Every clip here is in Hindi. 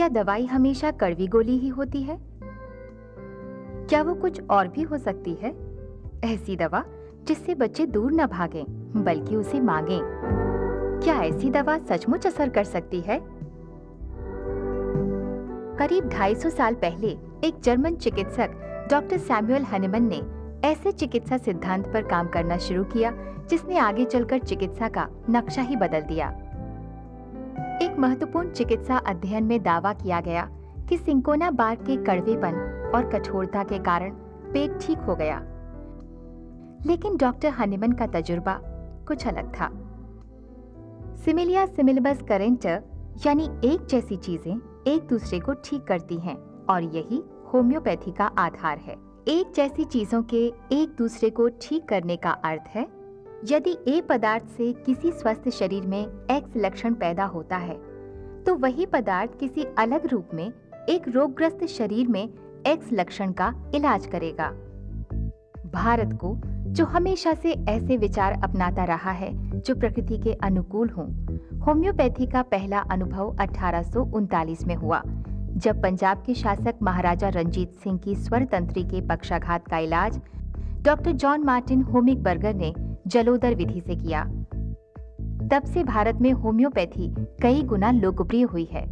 क्या दवाई हमेशा कड़वी गोली ही होती है? क्या वो कुछ और भी हो सकती है? ऐसी दवा जिससे बच्चे दूर न भागें, बल्कि उसे मांगें। क्या ऐसी दवा सचमुच असर कर सकती है? करीब 250 साल पहले एक जर्मन चिकित्सक डॉक्टर सैमुअल हनीमन ने ऐसे चिकित्सा सिद्धांत पर काम करना शुरू किया जिसने आगे चलकर चिकित्सा का नक्शा ही बदल दिया। एक महत्वपूर्ण चिकित्सा अध्ययन में दावा किया गया कि सिंकोना बार्क के कड़वेपन और कठोरता के कारण पेट ठीक हो गया। लेकिन डॉक्टर हनीमन का तजुर्बा कुछ अलग था। सिमिलिया सिमिलिबस करेंटर, यानी एक जैसी चीजें एक दूसरे को ठीक करती हैं, और यही होम्योपैथी का आधार है। एक जैसी चीजों के एक दूसरे को ठीक करने का अर्थ है, यदि ए पदार्थ से किसी स्वस्थ शरीर में एक्स लक्षण पैदा होता है, तो वही पदार्थ किसी अलग रूप में एक रोगग्रस्त शरीर में एक्स लक्षण का इलाज करेगा। भारत को, जो हमेशा से ऐसे विचार अपनाता रहा है जो प्रकृति के अनुकूल हों, होम्योपैथी का पहला अनुभव 1839 में हुआ, जब पंजाब के शासक महाराजा रंजीत सिंह की स्वर तंत्री के पक्षाघात का इलाज डॉक्टर जॉन मार्टिन होमिकबर्गर ने जलोदर विधि से किया। तब से भारत में होम्योपैथी कई गुना लोकप्रिय हुई है।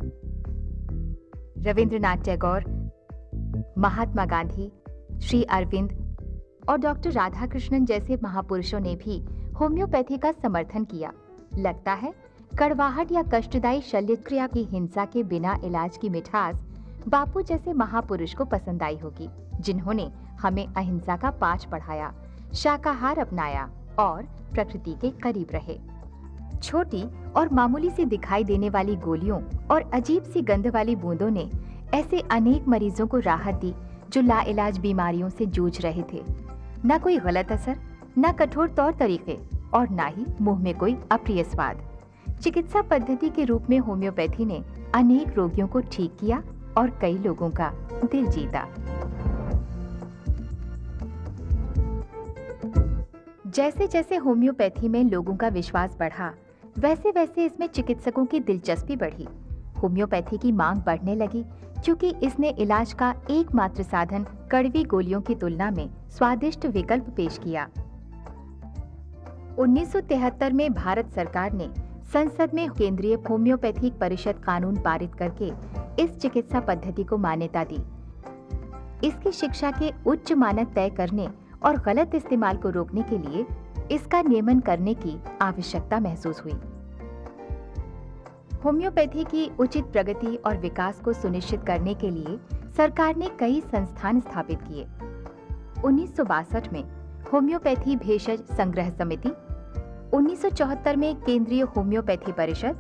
रविंद्रनाथ टैगोर, महात्मा गांधी, श्री अरविंद और डॉक्टर राधाकृष्णन जैसे महापुरुषों ने भी होम्योपैथी का समर्थन किया। लगता है कड़वाहट या कष्टदायी शल्य क्रिया की हिंसा के बिना इलाज की मिठास बापू जैसे महापुरुष को पसंद आई होगी, जिन्होंने हमें अहिंसा का पाठ पढ़ाया, शाकाहार अपनाया और प्रकृति के करीब रहे। छोटी और मामूली सी दिखाई देने वाली गोलियों और अजीब सी गंध वाली बूंदों ने ऐसे अनेक मरीजों को राहत दी जो लाइलाज बीमारियों से जूझ रहे थे। न कोई गलत असर, न कठोर तौर तरीके और न ही मुंह में कोई अप्रिय स्वाद। चिकित्सा पद्धति के रूप में होम्योपैथी ने अनेक रोगियों को ठीक किया और कई लोगों का दिल जीता। जैसे जैसे होम्योपैथी में लोगों का विश्वास बढ़ा, वैसे वैसे इसमें चिकित्सकों की दिलचस्पी बढ़ी। होम्योपैथी की मांग बढ़ने लगी क्योंकि इसने इलाज का एकमात्र साधन कड़वी गोलियों की तुलना में स्वादिष्ट विकल्प पेश किया। 1973 में भारत सरकार ने संसद में केंद्रीय होम्योपैथिक परिषद कानून पारित करके इस चिकित्सा पद्धति को मान्यता दी। इसकी शिक्षा के उच्च मानक तय करने और गलत इस्तेमाल को रोकने के लिए इसका नियमन करने की आवश्यकता महसूस हुई। होम्योपैथी की उचित प्रगति और विकास को सुनिश्चित करने के लिए सरकार ने कई संस्थान स्थापित किए। 1962 में होम्योपैथी भेषज संग्रह समिति, 1974 में केंद्रीय होम्योपैथी परिषद,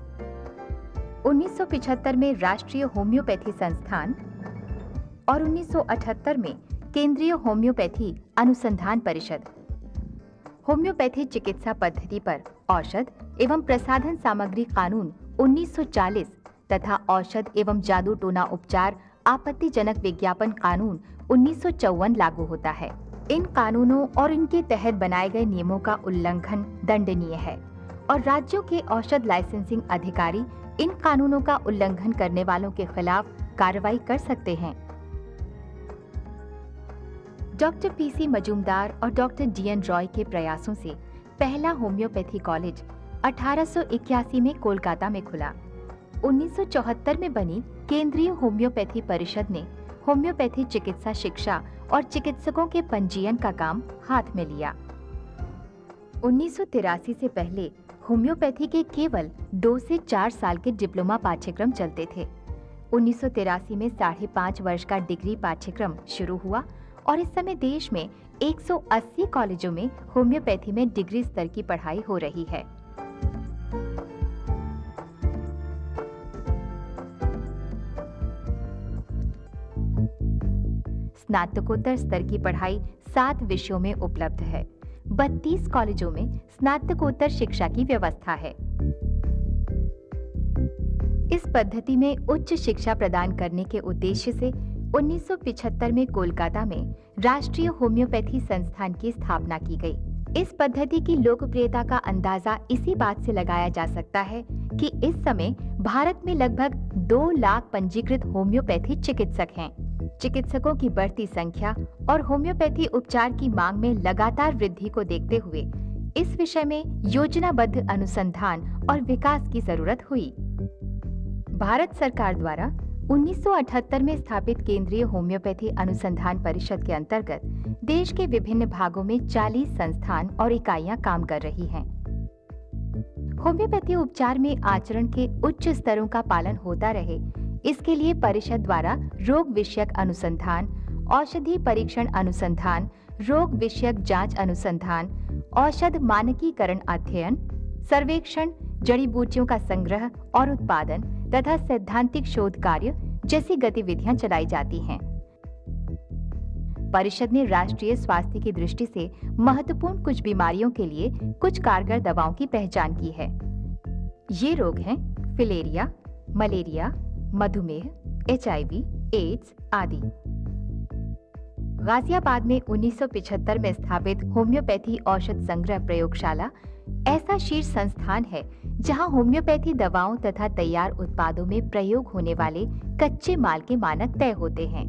1975 में राष्ट्रीय होम्योपैथी संस्थान और 1978 में केंद्रीय होम्योपैथी अनुसंधान परिषद। होम्योपैथी चिकित्सा पद्धति पर औषध एवं प्रसाधन सामग्री कानून 1940 तथा औषध एवं जादू टोना उपचार आपत्तिजनक विज्ञापन कानून 1954 लागू होता है। इन कानूनों और इनके तहत बनाए गए नियमों का उल्लंघन दंडनीय है और राज्यों के औषध लाइसेंसिंग अधिकारी इन कानूनों का उल्लंघन करने वालों के खिलाफ कार्रवाई कर सकते हैं। डॉक्टर पीसी मजूमदार और डॉक्टर डीएन रॉय के प्रयासों से पहला होम्योपैथी कॉलेज 1881 में कोलकाता में खुला। 1974 में बनी केंद्रीय होम्योपैथी परिषद ने होम्योपैथी चिकित्सा शिक्षा और चिकित्सकों के पंजीयन का काम हाथ में लिया। 1983 से पहले होम्योपैथी के केवल 2 से 4 साल के डिप्लोमा पाठ्यक्रम चलते थे। 1983 में 5.5 वर्ष का डिग्री पाठ्यक्रम शुरू हुआ और इस समय देश में 180 कॉलेजों में होम्योपैथी में डिग्री स्तर की पढ़ाई हो रही है। स्नातकोत्तर स्तर की पढ़ाई 7 विषयों में उपलब्ध है। 32 कॉलेजों में स्नातकोत्तर शिक्षा की व्यवस्था है। इस पद्धति में उच्च शिक्षा प्रदान करने के उद्देश्य से 1975 में कोलकाता में राष्ट्रीय होम्योपैथी संस्थान की स्थापना की गई। इस पद्धति की लोकप्रियता का अंदाजा इसी बात से लगाया जा सकता है कि इस समय भारत में लगभग 2 लाख पंजीकृत होम्योपैथी चिकित्सक हैं। चिकित्सकों की बढ़ती संख्या और होम्योपैथी उपचार की मांग में लगातार वृद्धि को देखते हुए इस विषय में योजनाबद्ध अनुसंधान और विकास की जरूरत हुई। भारत सरकार द्वारा 1978 में स्थापित केंद्रीय होम्योपैथी अनुसंधान परिषद के अंतर्गत देश के विभिन्न भागों में 40 संस्थान और इकाइयां काम कर रही हैं। होम्योपैथी उपचार में आचरण के उच्च स्तरों का पालन होता रहे, इसके लिए परिषद द्वारा रोग विषयक अनुसंधान, औषधि परीक्षण अनुसंधान, रोग विषयक जांच अनुसंधान, औषध मानकीकरण अध्ययन, सर्वेक्षण, जड़ी बूटियों का संग्रह और उत्पादन तथा सैद्धांतिक शोध कार्य जैसी गतिविधियां चलाई जाती हैं। परिषद ने राष्ट्रीय स्वास्थ्य की दृष्टि से महत्वपूर्ण कुछ बीमारियों के लिए कुछ कारगर दवाओं की पहचान की है। ये रोग हैं फिलेरिया, मलेरिया, मधुमेह, HIV, एड्स आदि। गाजियाबाद में 1975 में स्थापित होम्योपैथी औषध संग्रह प्रयोगशाला ऐसा शीर्ष संस्थान है जहां होम्योपैथी दवाओं तथा तैयार उत्पादों में प्रयोग होने वाले कच्चे माल के मानक तय होते हैं।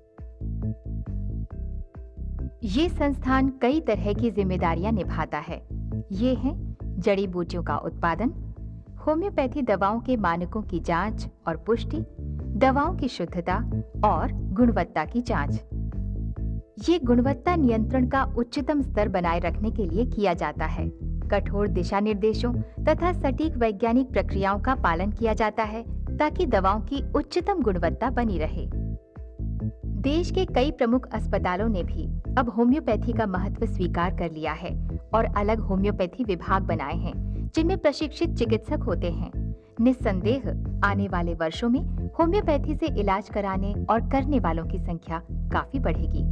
ये संस्थान कई तरह की जिम्मेदारियां निभाता है। ये हैं जड़ी बूटियों का उत्पादन, होम्योपैथी दवाओं के मानकों की जांच और पुष्टि, दवाओं की शुद्धता और गुणवत्ता की जांच। ये गुणवत्ता नियंत्रण का उच्चतम स्तर बनाए रखने के लिए किया जाता है। कठोर दिशा निर्देशों तथा सटीक वैज्ञानिक प्रक्रियाओं का पालन किया जाता है ताकि दवाओं की उच्चतम गुणवत्ता बनी रहे। देश के कई प्रमुख अस्पतालों ने भी अब होम्योपैथी का महत्व स्वीकार कर लिया है और अलग होम्योपैथी विभाग बनाए हैं जिनमें प्रशिक्षित चिकित्सक होते हैं। निस्संदेह आने वाले वर्षों में होम्योपैथी से इलाज कराने और करने वालों की संख्या काफी बढ़ेगी।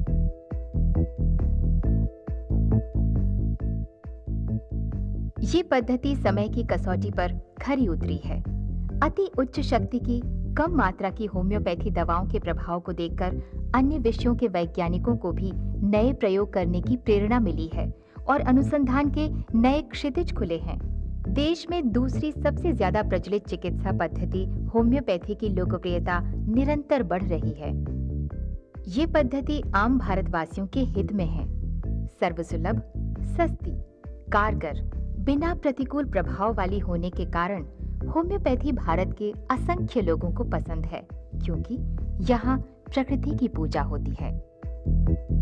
ये पद्धति समय की कसौटी पर खरी उतरी है। अति उच्च शक्ति की कम मात्रा की होम्योपैथी दवाओं के प्रभाव को देखकर अन्य विषयों के वैज्ञानिकों को भी नए प्रयोग करने की प्रेरणा मिली है और अनुसंधान के नए क्षितिज खुले हैं। देश में दूसरी सबसे ज्यादा प्रचलित चिकित्सा पद्धति होम्योपैथी की लोकप्रियता निरंतर बढ़ रही है। ये पद्धति आम भारतवासियों के हित में है। सर्वसुलभ, सस्ती, कारगर, बिना प्रतिकूल प्रभाव वाली होने के कारण होम्योपैथी भारत के असंख्य लोगों को पसंद है, क्योंकि यहाँ प्रकृति की पूजा होती है।